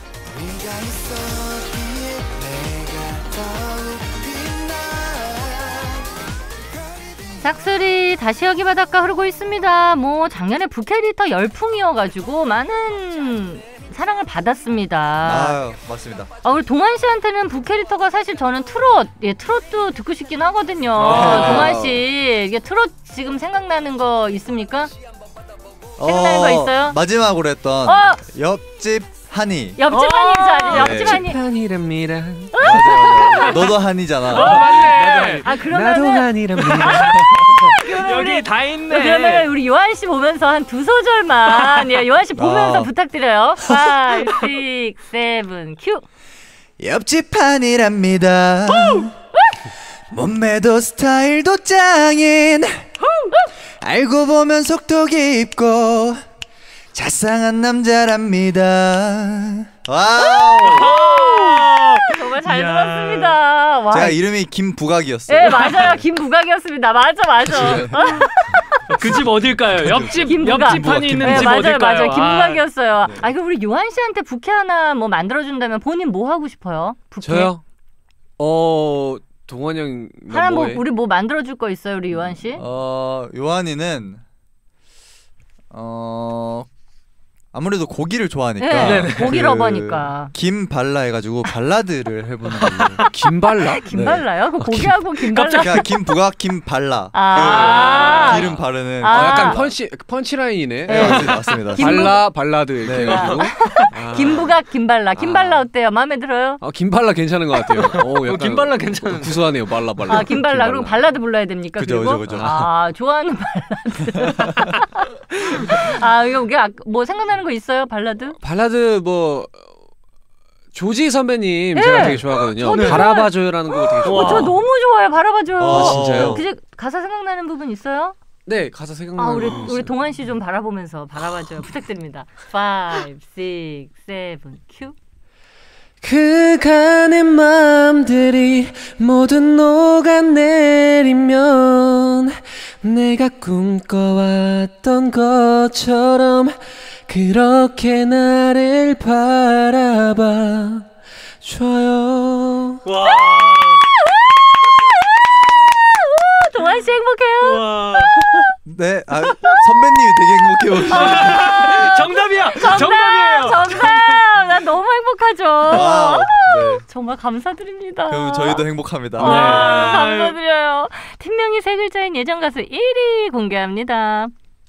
싹쓸이 다시 여기 바닷가 흐르고 있습니다. 뭐 작년에 부캐릭터 열풍이어가지고 많은 사랑을 받았습니다. 아 맞습니다. 아, 우리 동환 씨한테는 부캐릭터가 사실 저는 트롯, 예 트롯도 듣고 싶긴 하거든요. 아. 동환 씨, 이게 트롯 지금 생각나는 거 있습니까? 생각나는 거 있어요? 마지막으로 했던 어! 옆집 한이. 옆집 한이죠, 옆집 네. 한이. 한이랍니다. 맞아, 맞아. 너도 한이잖아. 맞네. 아 나도 그러면은 한이랍니다. 여기 다 있네. 그러면 우리 요한 씨 보면서 한 두 소절만 예, 요한 씨 보면서 아. 부탁드려요. five, six, seven, 큐. 옆집 한이랍니다. 몸매도 스타일도 짱인. 알고 보면 속도 깊고 자상한 남자랍니다. 와우. 정말 잘 이야. 들었습니다. 와. 제가 이름이 김부각이었어요. 네 맞아요, 김부각이었습니다. 맞아 맞아. 그 집 어딜까요? 옆집 김부각. 옆집 판이 있는 네 집 맞아요 어딜까요? 맞아요, 김부각이었어요. 아, 아 그럼 우리 요한 씨한테 부캐 하나 뭐 만들어준다면 본인 뭐 하고 싶어요? 부캐? 저요? 어 동원 형 하나 뭐 뭐해? 우리 뭐 만들어줄 거 있어요, 우리 요한 씨? 어 요한이는 어 아무래도 고기를 좋아하니까 네, 네, 고기 그 러버니까. 김발라 해가지고 발라드를 해보는 걸로. 김발라? 김발라요? 그 고기하고 김발라. 그냥 김부각 김발라. 아. 그 기름 바르는. 아. 어, 약간 펀치 펀치라인이네. 네, 맞습니다. 맞습니다. 김- 발라 발라드 이렇게 네. 해가지고. 아. 김부각 김발라. 김발라 아. 어때요? 마음에 들어요? 아 김발라 괜찮은 것 같아요. 어, 약간 김발라 괜찮은데. 구수하네요. 발라 발라. 아 김발라. 그리고 발라드 불러야 됩니까? 그죠, 그리고? 그죠, 그죠. 아 좋아하는 발라드. 아 이거 이게 아- 뭐 생각나는 거 있어요? 발라드? 발라드 뭐 조지 선배님 네. 제가 되게 좋아하거든요. 저도 바라봐줘요라는 거 되게 와. 좋아. 어, 저 너무 좋아요. 바라봐줘요. 아, 진짜요? 그제 가사 생각나는 부분 있어요? 네 가사 생각나는 아 우리 거 우리 있어요. 동환 씨 좀 바라보면서 바라봐줘요. 부탁드립니다. five, six, seven, 큐. 그간의 맘들이 모두 녹아내리면 내가 꿈꿔왔던 것처럼 그렇게 나를 바라봐 줘요. 와. 동환 씨 행복해요? 와. 네, 아, 선배님이 되게 행복해 보이시네요. 정답이야. 정답! 정답이에요. 정답! 난 너무 행복하죠. 와우. 네. 정말 감사드립니다. 그럼 저희도 행복합니다. 와, 네. 감사드려요. 팀명이 세 글자인 예전 가수 일 위 공개합니다.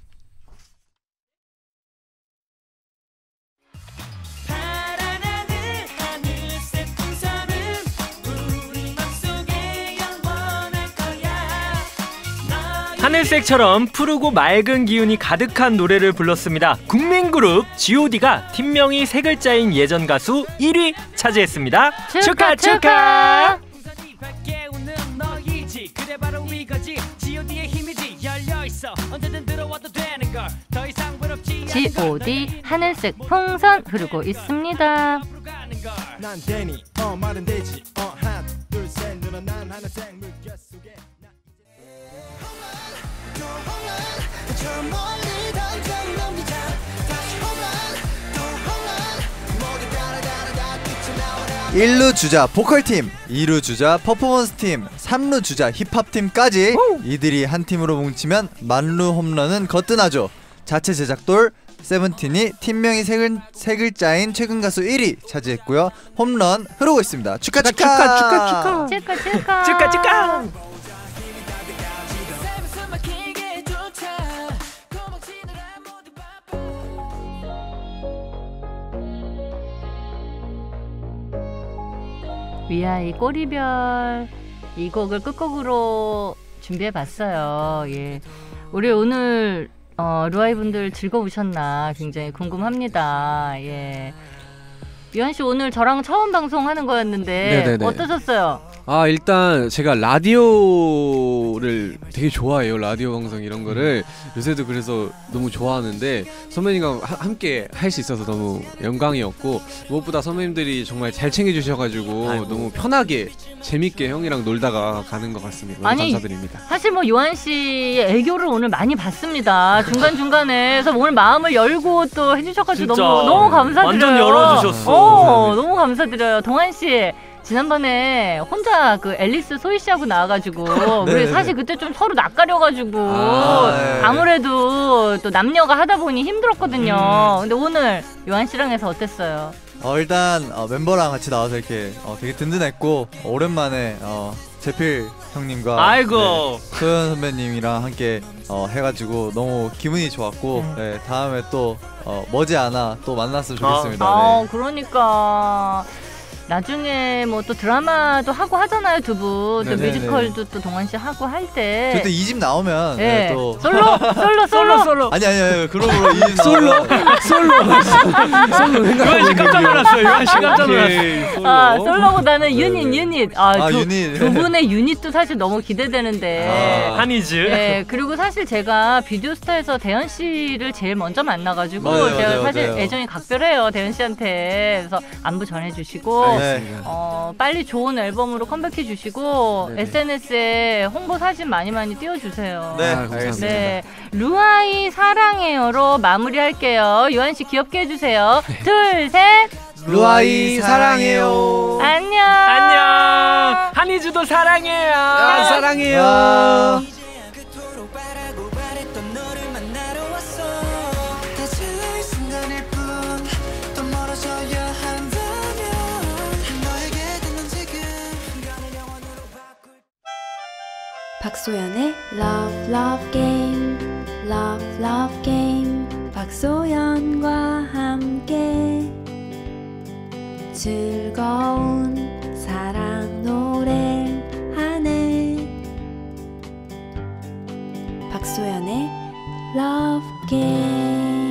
하늘색처럼 푸르고 맑은 기운이 가득한 노래를 불렀습니다. 국민그룹 지 오 디가 팀명이 세 글자인 예전 가수 일 위 차지했습니다. 축하 축하. 지 오 디 하늘색 풍선 흐르고 있습니다. 난 데니 어 말은 되지 어 하나 둘셋 늘어난 하늘색 물결 속에 일 루 주자 보컬팀, 이 루 주자 퍼포먼스팀, 삼 루 주자 힙합팀까지 이들이 한 팀으로 뭉치면 만루 홈런은 거뜬하죠. 자체 제작돌 세븐틴이 팀명이 세, 글, 세 글자인 최근 가수 일 위 차지했고요. 홈런 흐르고 있습니다. 축하 축하 축하 축하 축하. 축하 축하. 축하 축하. 위아이 꼬리별 이 곡을 끝곡으로 준비해봤어요. 예, 우리 오늘 어, 루아이 분들 즐거우셨나 굉장히 궁금합니다. 예, 유한 씨 오늘 저랑 처음 방송하는 거였는데 네네네. 어떠셨어요? 아 일단 제가 라디오를 되게 좋아해요. 라디오 방송 이런 거를 요새도 그래서 너무 좋아하는데 선배님과 하, 함께 할 수 있어서 너무 영광이었고 무엇보다 선배님들이 정말 잘 챙겨주셔가지고 아이고. 너무 편하게 재밌게 형이랑 놀다가 가는 것 같습니다. 너무 아니, 감사드립니다. 사실 뭐 요한 씨의 애교를 오늘 많이 봤습니다. 중간 중간에 그래서 오늘 마음을 열고 또 해주셔가지고 진짜 너무 너무 감사드려요. 완전 열어주셨어. 어, 너무 감사드려요. 동한 씨. 지난번에 혼자 그 앨리스 소희 씨하고 나와가지고 우리 네네네. 사실 그때 좀 서로 낯가려가지고 아, 네. 아무래도 또 남녀가 하다 보니 힘들었거든요. 음. 근데 오늘 요한 씨랑 해서 어땠어요? 어, 일단 어, 멤버랑 같이 나와서 이렇게 어, 되게 든든했고 어, 오랜만에 어, 제필 형님과 아이고. 네, 소연 선배님이랑 함께 어, 해가지고 너무 기분이 좋았고 음. 네, 다음에 또 어, 머지않아 또 만났으면 좋겠습니다. 아, 네. 그러니까 나중에 뭐 또 드라마도 하고 하잖아요, 두 분. 또 네네네. 뮤지컬도 또 동환 씨 하고 할 때. 저때 이 집 나오면 네. 네, 또 솔로, 솔로, 솔로, 솔로. 아니 아니 아니 그러므로 이 집 솔로 나오면 솔로 솔로 유한 씨 깜짝 놀랐어요. 유한 씨 깜짝 놀랐어요. 오케이, 솔로. 아, 솔로보다는 유닛, 네. 유닛. 아, 아, 두, 유닛. 두 분의 유닛도 사실 너무 기대되는데. 아. 한이즈. 네, 그리고 사실 제가 비디오스타에서 대현 씨를 제일 먼저 만나가지고 맞아요, 제가 맞아요, 사실 맞아요. 애정이 각별해요, 대현 씨한테. 그래서 안부 전해주시고. 네. 어, 빨리 좋은 앨범으로 컴백해 주시고 네네. 에스엔에스에 홍보 사진 많이 많이 띄워주세요. 네, 아, 감사합니다. 알겠습니다. 네, 루아이 사랑해요로 마무리할게요. 유한 씨 귀엽게 해주세요. 둘, 셋, 루아이 사랑해요. 안녕. 안녕. 한이즈도 사랑해요. 아, 사랑해요. 아. 그토록 바라고 바랬던 너를 만나러 왔어. 다칠러 이 순간일 뿐 또 멀어져야 한다면 너에게 난 지금 시간을 영원으로 바꿀. 박소연의 Love Love Game Love Love Game 박소연과 함께 즐거운 사랑 노래하네. 박소연의 Love Game.